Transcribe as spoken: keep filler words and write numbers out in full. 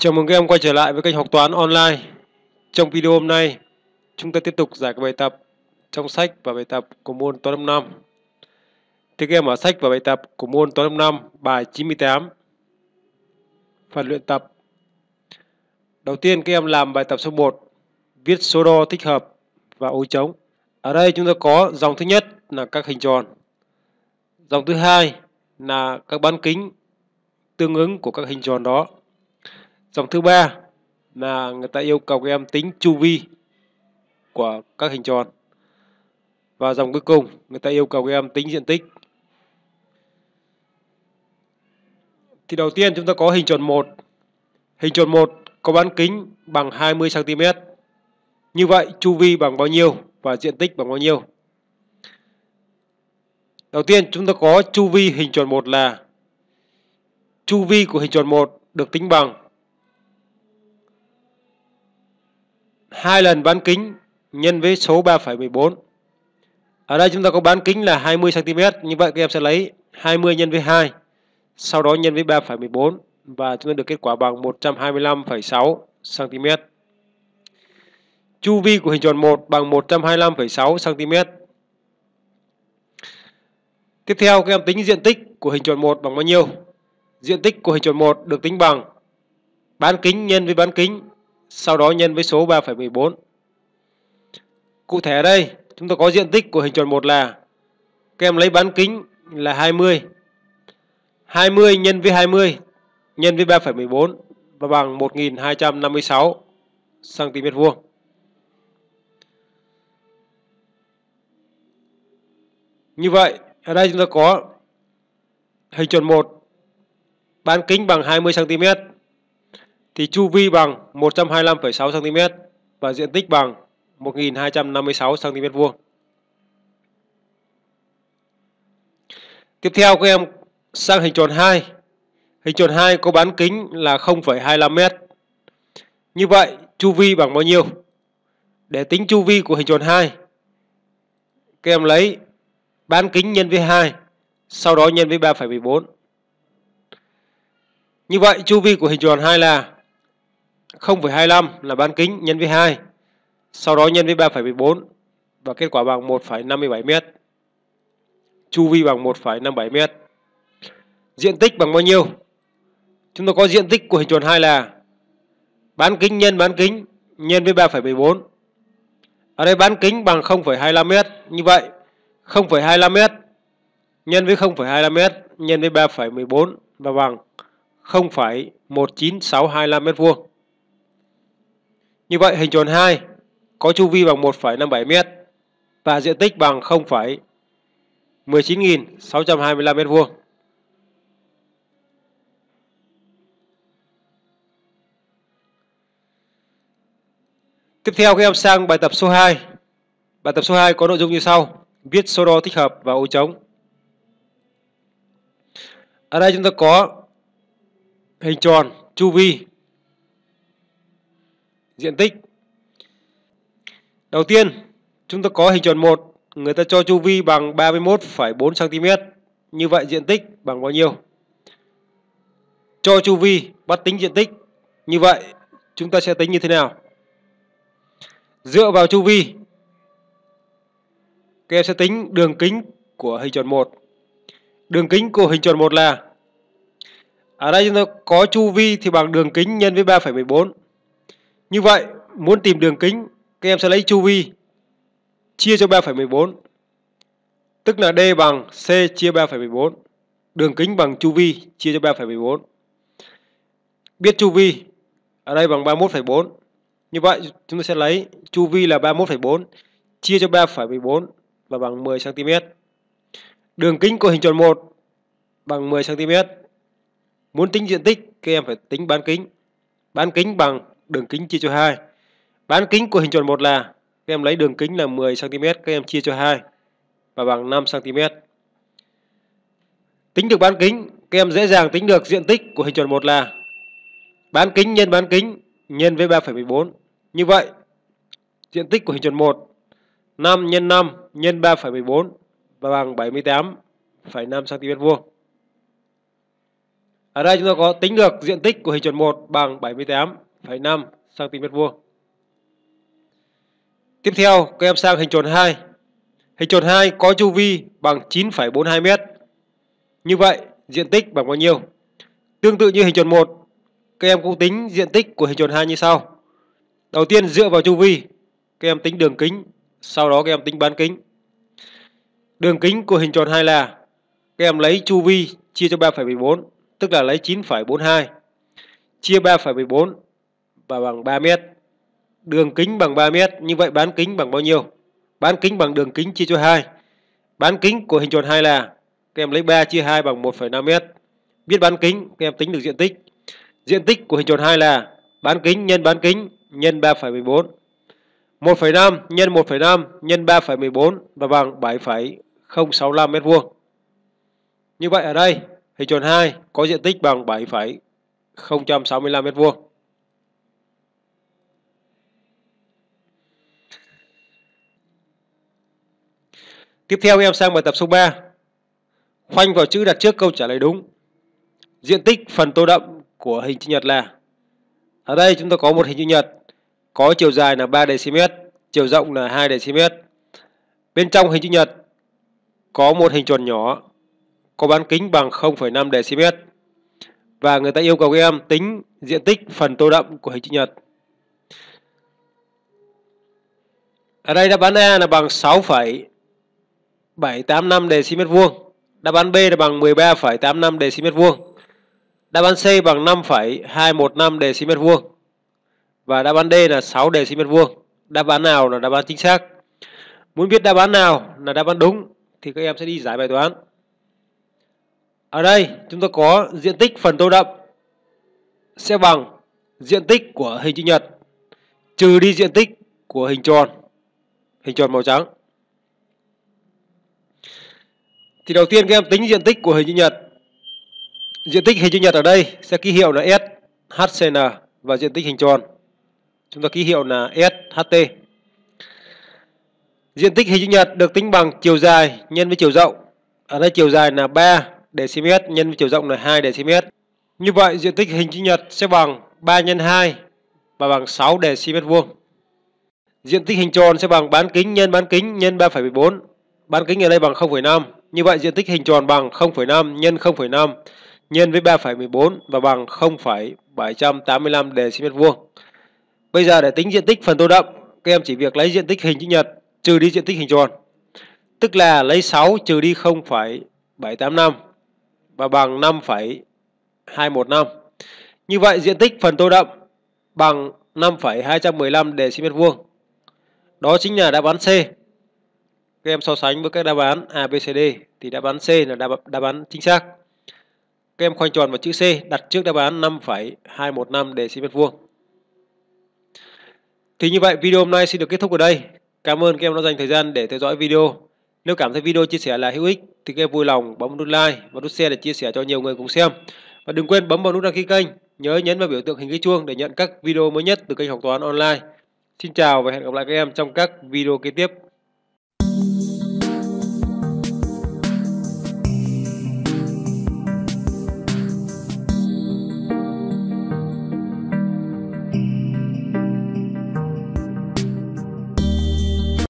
Chào mừng các em quay trở lại với kênh học toán online. Trong video hôm nay, chúng ta tiếp tục giải các bài tập trong sách và bài tập của môn toán lớp năm. Thì các em ở sách và bài tập của môn toán lớp năm, bài chín mươi tám. Phần luyện tập. Đầu tiên các em làm bài tập số một, viết số đo thích hợp và ô trống. Ở đây chúng ta có dòng thứ nhất là các hình tròn. Dòng thứ hai là các bán kính tương ứng của các hình tròn đó. Dòng thứ ba là người ta yêu cầu các em tính chu vi của các hình tròn. Và dòng cuối cùng người ta yêu cầu các em tính diện tích. Thì đầu tiên chúng ta có hình tròn một. Hình tròn một có bán kính bằng hai mươi xăng ti mét. Như vậy chu vi bằng bao nhiêu và diện tích bằng bao nhiêu? Đầu tiên chúng ta có chu vi hình tròn một là chu vi của hình tròn một được tính bằng hai lần bán kính nhân với số ba phẩy mười bốn. Ở đây chúng ta có bán kính là hai mươi xăng ti mét, như vậy các em sẽ lấy hai mươi nhân với hai, sau đó nhân với ba phẩy mười bốn và chúng ta được kết quả bằng một trăm hai mươi lăm phẩy sáu xăng ti mét. Chu vi của hình tròn một bằng một trăm hai mươi lăm phẩy sáu xăng ti mét. Tiếp theo các em tính diện tích của hình tròn một bằng bao nhiêu? Diện tích của hình tròn một được tính bằng bán kính nhân với bán kính, sau đó nhân với số ba phẩy mười bốn. Cụ thể ở đây chúng ta có diện tích của hình tròn một là các em lấy bán kính là hai mươi. hai mươi nhân với hai mươi nhân với ba phẩy mười bốn và bằng một nghìn hai trăm năm mươi sáu xăng ti mét vuông. Như vậy ở đây chúng ta có hình tròn một bán kính bằng hai mươi xăng ti mét thì chu vi bằng một trăm hai mươi lăm phẩy sáu xăng ti mét và diện tích bằng một nghìn hai trăm năm mươi sáu xăng ti mét vuông. Tiếp theo các em sang hình tròn hai. Hình tròn hai có bán kính là không phẩy hai mươi lăm mét. Như vậy chu vi bằng bao nhiêu? Để tính chu vi của hình tròn hai, các em lấy bán kính nhân với hai, sau đó nhân với ba phẩy mười bốn. Như vậy chu vi của hình tròn hai là không phẩy hai mươi lăm là bán kính nhân với hai, sau đó nhân với ba phẩy mười bốn và kết quả bằng một phẩy năm mươi bảy mét. Chu vi bằng một phẩy năm mươi bảy mét. Diện tích bằng bao nhiêu? Chúng ta có diện tích của hình tròn hai là bán kính nhân bán kính nhân với ba phẩy mười bốn. Ở đây bán kính bằng không phẩy hai mươi lăm mét. Như vậy không phẩy hai mươi lăm mét nhân với không phẩy hai mươi lăm mét nhân với ba phẩy mười bốn và bằng không phẩy một chín sáu hai lăm mét vuông. Như vậy hình tròn hai có chu vi bằng một phẩy năm mươi bảy mét và diện tích bằng không phẩy mười chín nghìn sáu trăm hai mươi lăm mét vuông. Tiếp theo các em sang bài tập số hai. Bài tập số hai có nội dung như sau: viết số đo thích hợp và ô trống. Ở đây chúng ta có hình tròn, chu vi, diện tích. Đầu tiên chúng ta có hình tròn một, người ta cho chu vi bằng ba mươi mốt phẩy bốn xăng ti mét. Như vậy diện tích bằng bao nhiêu? Cho chu vi bắt tính diện tích. Như vậy chúng ta sẽ tính như thế nào? Dựa vào chu vi, các em sẽ tính đường kính của hình tròn một. Đường kính của hình tròn một là, ở đây chúng ta có chu vi thì bằng đường kính nhân với ba phẩy mười bốn. Như vậy muốn tìm đường kính, các em sẽ lấy chu vi chia cho ba phẩy mười bốn, tức là D bằng C chia ba phẩy mười bốn. Đường kính bằng chu vi chia cho ba phẩy mười bốn. Biết chu vi ở đây bằng ba mươi mốt phẩy bốn. Như vậy chúng ta sẽ lấy chu vi là ba mươi mốt phẩy bốn chia cho ba phẩy mười bốn và bằng mười xăng ti mét. Đường kính của hình tròn một bằng mười xăng ti mét. Muốn tính diện tích, các em phải tính bán kính. Bán kính bằng đường kính chia cho hai. Bán kính của hình tròn một là, các em lấy đường kính là mười xăng ti mét, các em chia cho hai và bằng năm xăng ti mét. Tính được bán kính, các em dễ dàng tính được diện tích của hình tròn một là bán kính nhân bán kính nhân với ba phẩy mười bốn. Như vậy diện tích của hình tròn một, năm nhân năm nhân ba phẩy mười bốn và bằng bảy mươi tám phẩy năm xăng ti mét vuông. Ở đây chúng ta có tính được diện tích của hình tròn một bằng bảy mươi tám phẩy năm xăng ti mét vuông. Tiếp theo các em sang hình tròn hai. Hình tròn hai có chu vi bằng chín phẩy bốn hai mét. Như vậy diện tích bằng bao nhiêu? Tương tự như hình tròn một, các em cũng tính diện tích của hình tròn hai như sau. Đầu tiên dựa vào chu vi, các em tính đường kính, sau đó các em tính bán kính. Đường kính của hình tròn hai là các em lấy chu vi chia cho ba phẩy mười bốn, tức là lấy chín phẩy bốn hai chia ba phẩy mười bốn và bằng ba mét. Đường kính bằng ba mét, như vậy bán kính bằng bao nhiêu? Bán kính bằng đường kính chia cho hai. Bán kính của hình tròn hai là các em lấy ba chia hai bằng một phẩy năm mét. Biết bán kính, các em tính được diện tích. Diện tích của hình tròn hai là bán kính nhân bán kính nhân ba phẩy mười bốn. một phẩy năm nhân một phẩy năm nhân ba phẩy mười bốn và bằng bảy phẩy không sáu lăm mét vuông. Như vậy ở đây hình tròn hai có diện tích bằng bảy phẩy không sáu lăm mét vuông. Tiếp theo em sang bài tập số ba. Khoanh vào chữ đặt trước câu trả lời đúng. Diện tích phần tô đậm của hình chữ nhật là. Ở đây chúng ta có một hình chữ nhật có chiều dài là ba đê-xi-mét, chiều rộng là hai đê-xi-mét. Bên trong hình chữ nhật có một hình tròn nhỏ có bán kính bằng không phẩy năm đê-xi-mét. Và người ta yêu cầu các em tính diện tích phần tô đậm của hình chữ nhật. Ở đây đáp án A là bằng sáu phẩy bảy tám năm đê-xi-mét vuông. Đáp án B là bằng mười ba phẩy tám năm đê-xi-mét vuông. Đáp án C bằng năm phẩy hai một năm đê-xi-mét vuông. Và đáp án D là sáu đê-xi-mét vuông. Đáp án nào là đáp án chính xác? Muốn biết đáp án nào là đáp án đúng thì các em sẽ đi giải bài toán. Ở đây chúng ta có diện tích phần tô đậm sẽ bằng diện tích của hình chữ nhật trừ đi diện tích của hình tròn, hình tròn màu trắng. Thì đầu tiên các em tính diện tích của hình chữ nhật. Diện tích hình chữ nhật ở đây sẽ ký hiệu là S H C N và diện tích hình tròn chúng ta ký hiệu là S H T. Diện tích hình chữ nhật được tính bằng chiều dài nhân với chiều rộng. Ở đây chiều dài là ba đê-xi-mét nhân với chiều rộng là hai đê-xi-mét. Như vậy diện tích hình chữ nhật sẽ bằng ba nhân hai và bằng sáu đê-xi-mét vuông. Diện tích hình tròn sẽ bằng bán kính nhân bán kính nhân ba phẩy mười bốn. Bán kính ở đây bằng không phẩy năm. Như vậy diện tích hình tròn bằng không phẩy năm nhân không phẩy năm nhân với ba phẩy mười bốn và bằng không phẩy bảy tám lăm đê-xi-mét vuông. Bây giờ để tính diện tích phần tô đậm, các em chỉ việc lấy diện tích hình chữ nhật trừ đi diện tích hình tròn. Tức là lấy sáu trừ đi không phẩy bảy tám năm và bằng năm phẩy hai một năm. Như vậy diện tích phần tô đậm bằng năm phẩy hai một lăm đê-xi-mét vuông. Đó chính là đáp án C. Các em so sánh với các đáp án A, B, C, D thì đáp án C là đáp, đáp án chính xác. Các em khoanh tròn vào chữ C đặt trước đáp án năm phẩy hai một năm đê-xi-mét vuông. Thì như vậy video hôm nay xin được kết thúc ở đây. Cảm ơn các em đã dành thời gian để theo dõi video. Nếu cảm thấy video chia sẻ là hữu ích thì các em vui lòng bấm nút like và nút share để chia sẻ cho nhiều người cùng xem. Và đừng quên bấm vào nút đăng ký kênh, nhớ nhấn vào biểu tượng hình cái chuông để nhận các video mới nhất từ kênh học toán online. Xin chào và hẹn gặp lại các em trong các video kế tiếp.